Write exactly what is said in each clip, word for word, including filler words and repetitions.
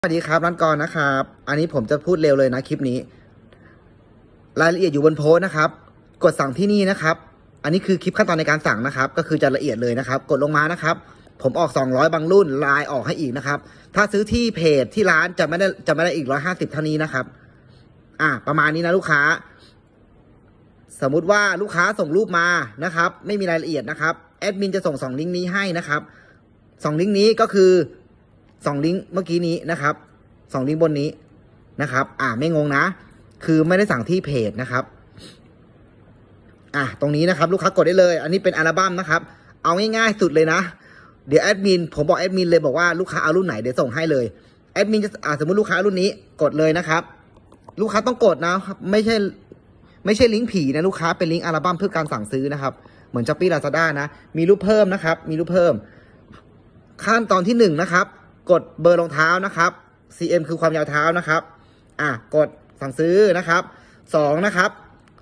สวัสดีครับร้านกรนะครับอันนี้ผมจะพูดเร็วเลยนะคลิปนี้รายละเอียดอยู่บนโพสต์นะครับกดสั่งที่นี่นะครับอันนี้คือคลิปขั้นตอนในการสั่งนะครับก็คือจะละเอียดเลยนะครับกดลงมานะครับผมออกสองร้อยบางรุ่นลายออกให้อีกนะครับถ้าซื้อที่เพจที่ร้านจะไม่ได้จะไม่ได้อีกหนึ่งร้อยห้าสิบเท่านี้นะครับอ่ะประมาณนี้นะลูกค้าสมมุติว่าลูกค้าส่งรูปมานะครับไม่มีรายละเอียดนะครับแอดมินจะส่งสองลิงก์นี้ให้นะครับสองลิงก์นี้ก็คือสองลิงก์เมื่อกี้นี้นะครับสองลิงก์บนนี้นะครับอ่าไม่งงนะคือไม่ได้สั่งที่เพจนะครับอ่ะตรงนี้นะครับลูกค้ากดได้เลยอันนี้เป็นอัลบั้มนะครับเอาง่ายๆสุดเลยนะเดี๋ยวแอดมินผมบอกแอดมินเลยบอกว่าลูกค้าเอารุ่นไหนเดี๋ยวส่งให้เลยแอดมินจะอ่าสมมติลูกค้ารุ่นนี้กดเลยนะครับลูกค้าต้องกดนะไม่ใช่ไม่ใช่ลิงก์ผีนะลูกค้าเป็นลิงก์อัลบั้มเพื่อการสั่งซื้อนะครับเหมือน Shopee Lazada นะมีรูปเพิ่มนะครับมีรูปเพิ่มขั้นตอนที่หนึ่งนะครับกดเบอร์รองเท้านะครับ ซี เอ็ม คือความยาวเท้านะครับอ่ะกดสั่งซื้อนะครับสองนะครับ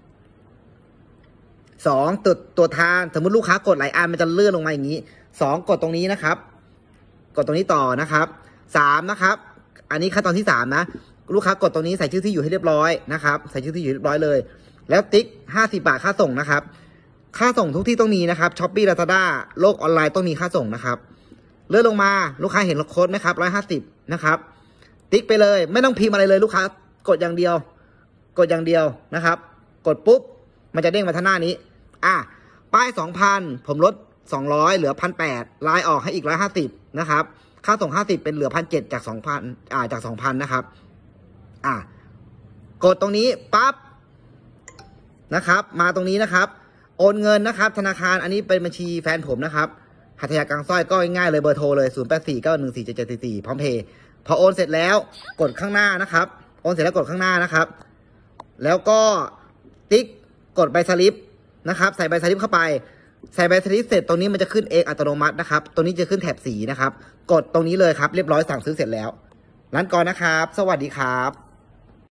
สองตัวตัวทานสมมติลูกค้ากดหลายอันมันจะเลื่อนลงมาอย่างนี้สองกดตรงนี้นะครับกดตรงนี้ต่อนะครับสามนะครับอันนี้ขั้นตอนที่สามนะลูกค้ากดตรงนี้ใส่ชื่อที่อยู่ให้เรียบร้อยนะครับใส่ชื่อที่อยู่เรียบร้อยเลยแล้วติ๊กห้าสิบบาทค่าส่งนะครับค่าส่งทุกที่ต้องมีนะครับ Shopee Lazada โลกออนไลน์ต้องมีค่าส่งนะครับเลื่อนลงมาลูกค้าเห็นโค้ดไหมครับร้อยห้าสิบนะครับติ๊กไปเลยไม่ต้องพิมพ์อะไรเลยลูกค้ากดอย่างเดียวกดอย่างเดียวนะครับกดปุ๊บมันจะเด้งมาทางหน้านี้อ่ะป้ายสองพันผมลดสองร้อยเหลือพันแปดลายออกให้อีกร้อยห้าสิบนะครับค่าส่งห้าสิบเป็นเหลือพันเจ็ดจากสองพันอ่าจากสองพันนะครับอ่ะกดตรงนี้ปั๊บนะครับมาตรงนี้นะครับโอนเงินนะครับธนาคารอันนี้เป็นบัญชีแฟนผมนะครับหัตถยากลางสร้อยก็ง่ายเลยเบอร์โทรเลยศูนย์แปดสี่เก้าหนึ่งสี่เจ็ดเจ็ดสี่สี่พร้อมเพย์พอโอนเสร็จแล้วกดข้างหน้านะครับโอนเสร็จแล้วกดข้างหน้านะครับแล้วก็ติ๊กกดใบสลิปนะครับใส่ใบสลิปเข้าไปใส่ใบสลิปเสร็จตรงนี้มันจะขึ้นเองอัตโนมัตินะครับตรงนี้จะขึ้นแถบสีนะครับกดตรงนี้เลยครับเรียบร้อยสั่งซื้อเสร็จแล้วร้านกรนะครับสวัสดีครับ